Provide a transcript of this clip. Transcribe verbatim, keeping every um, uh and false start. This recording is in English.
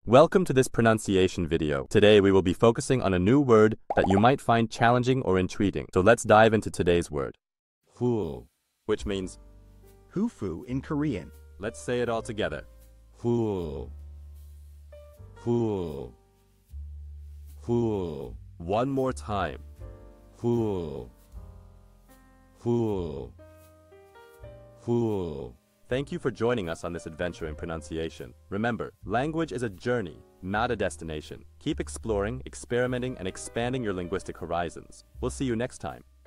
Welcome to this pronunciation video. Today we will be focusing on a new word that you might find challenging or intriguing. So let's dive into today's word. Hufu, which means Hufu in Korean. Let's say it all together. Hufu. Hufu. Hufu. One more time. Hufu. Hufu. Hufu. Thank you for joining us on this adventure in pronunciation. Remember, language is a journey, not a destination. Keep exploring, experimenting, and expanding your linguistic horizons. We'll see you next time.